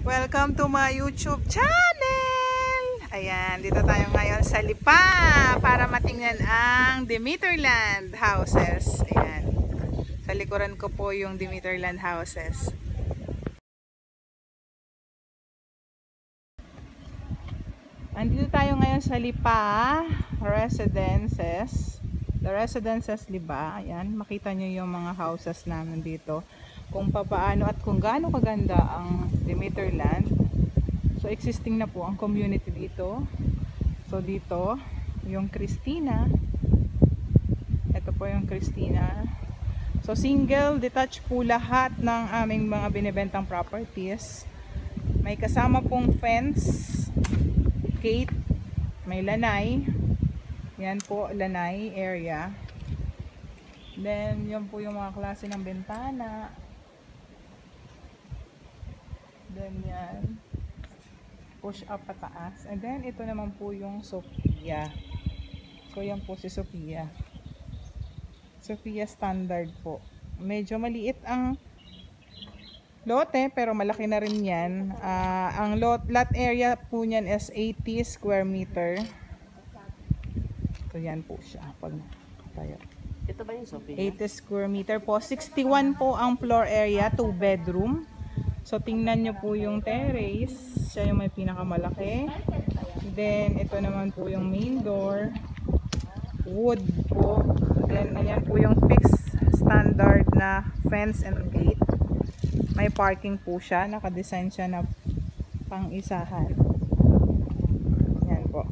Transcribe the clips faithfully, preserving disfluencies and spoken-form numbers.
Welcome to my YouTube channel! Ayan, dito tayo ngayon sa Lipa para matingnan ang Demeterland houses. Ayan, sa likuran ko po yung Demeterland houses. Andito tayo ngayon sa Lipa Residences. The Residences Lipa. Ayan, makita nyo yung mga houses namin dito. Kung papaano at kung gaano kaganda ang Demeterland. So existing na po ang community dito. So dito yung Christina. Ito po yung Christina. So single, detached po lahat ng aming mga binibentang properties. May kasama pong fence, gate, may lanay. Yan po, lanay area. Then yun po yung mga klase ng bintana. Then yan, push up pataas. And then ito naman po yung Sophia. So yan po si Sophia. Sophia standard po. Medyo maliit ang lote pero malaki na rin yan. Uh, ang lot, lot area po niyan is eighty square meter. So yan po siya. Pag tayo. Ito ba yung Sophia? eighty square meter po. sixty-one po ang floor area, two bedroom. So tingnan nyo po yung terrace, siya yung may pinakamalaki. Then ito naman po yung main door, wood po. Then ayan po yung fixed standard na fence and gate. May parking po siya, nakadesign siya na pang-isahan. Yan po.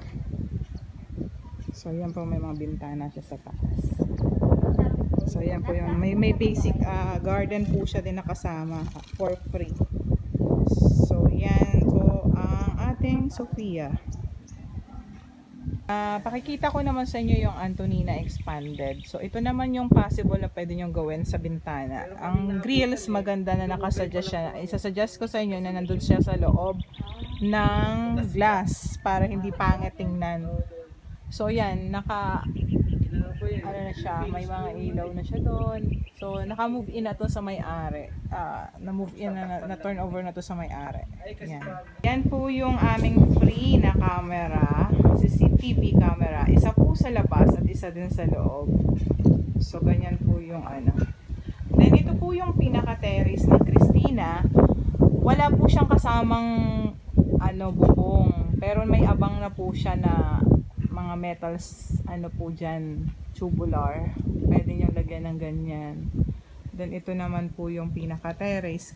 So yan po, may mga bintana siya sa taas. So yan po yung may, may basic uh, garden po siya din nakasama uh, for free. So yan po ang ating Sophia. Uh, pakikita ko naman sa inyo yung Antonina expanded. So ito naman yung possible na pwede nyo gawin sa bintana. Ang grills maganda na nakasuggest siya. Isasuggest ko sa inyo na nandun siya sa loob ng glass para hindi pangit tingnan. So yan, naka ano na siya, may mga ilaw na siya doon. So naka-move in na to sa may-ari. Uh, na-move in na, na turn over na to sa may-ari. Yan. Yan po yung aming free na camera, C C T V camera. Isa po sa labas at isa din sa loob. So ganyan po yung ano. Then ito po yung pinaka-terrace ng Christina. Wala po siyang kasamang ano bubong, pero may abang na po siya na mga metals ano po dyan, tubular. Pwede nyo lagyan ng ganyan. Then ito naman po yung pinaka terrace.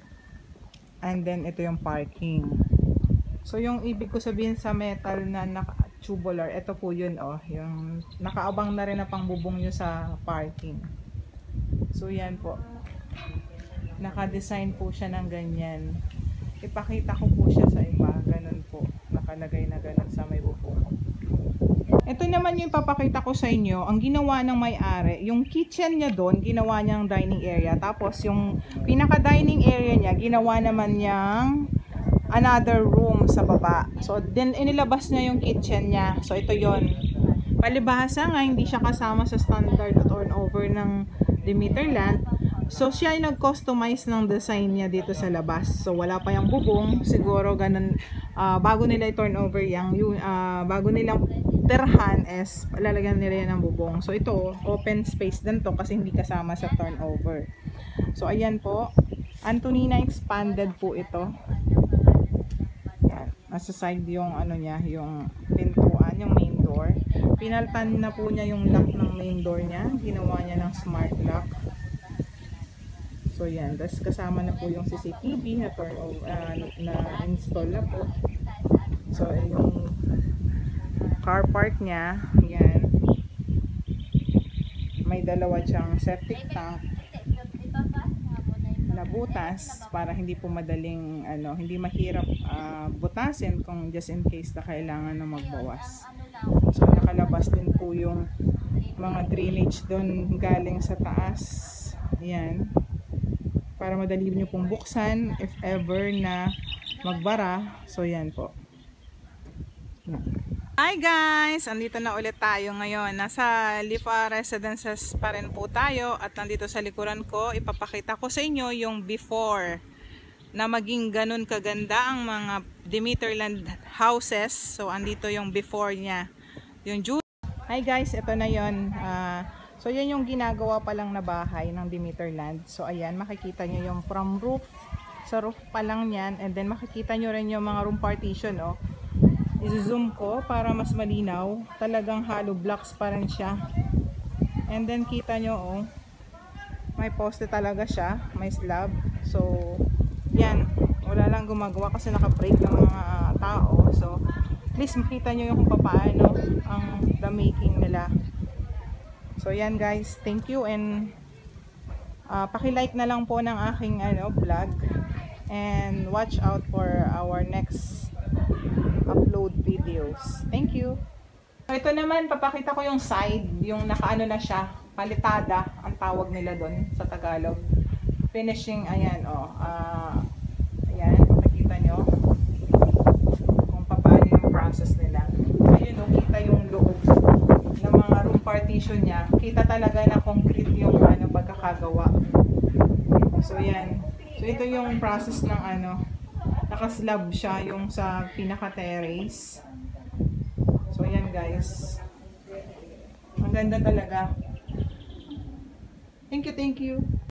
And then ito yung parking. So yung ibig ko sabihin sa metal na naka tubular, ito po yun oh, yung nakaabang na rin na pangbubong nyo sa parking. So yan po, naka-design po siya ng ganyan. Ipakita ko po siya sa iba, ganun po, nakalagay na ganun sa may bubong. Ito naman yung papakita ko sa inyo, ang ginawa ng may-ari, yung kitchen niya doon, ginawa niyang dining area. Tapos yung pinaka-dining area niya, ginawa naman niyang another room sa baba. So then inilabas niya yung kitchen niya. So ito yon. Palibhasa nga, hindi siya kasama sa standard turnover ng Demeterland. So siya ay nag-customize ng design niya dito sa labas. So wala pa yung bubong, siguro ganun, uh, bago nila i-turnover yung, uh, bago nilang terhan is lalagyan nila yan ng bubong. So ito, open space din to kasi hindi kasama sa turnover. So ayan po, Antonina expanded po ito. Yan, nasa side yung ano niya, yung pintuan, yung main door. Pinaltan na po niya yung lock ng main door niya, ginawa niya ng smart lock. So yan, tapos kasama na po yung C C T V na turn over, uh, na install na po. So yung car park niya, yan. May dalawa siyang septic tank na butas para hindi po madaling ano, hindi mahirap uh, butasin kung just in case na kailangan na magbawas. So nakalabas din po yung mga drainage doon galing sa taas. Yan. Para madali nyo pong buksan if ever na magbara. So yan po. Hi guys! Andito na ulit tayo ngayon. Nasa Lipa Residences pa rin po tayo. At nandito sa likuran ko, ipapakita ko sa inyo yung before na maging ganun kaganda ang mga Demeterland houses. So andito yung before niya, yung June. Hi guys, ito na yon. Uh, so yan yung ginagawa pa lang na bahay ng Demeterland. So ayan, makikita nyo yung from roof, sa roof pa lang yan, and then makikita nyo rin yung mga room partition. Oh, i-zoom ko para mas malinaw. Talagang hollow blocks pa rin siya. And then kita nyo, oh, may poste talaga siya, may slab. So yan, wala lang gumagawa kasi naka-break ng mga tao. So please makita nyo yung kung paano ang the making nila. So yan guys, thank you, and uh, paki-like na lang po ng aking ano vlog, and watch out for our next upload videos. Thank you. So ito naman, papakita ko yung side, yung nakaano na siya, palitada ang tawag nila doon sa Tagalog. Finishing, ayan, oh, uh, ayan, makikita nyo kung paano yung process nila. Ayun, oh, kita yung loob ng mga room partition niya. Kita talaga na concrete yung ano, pagkakagawa. So, yan. So, ito yung process ng ano, nakaslab siya yung sa pinaka-terrace. So, yan guys. Ang ganda talaga. Thank you, thank you.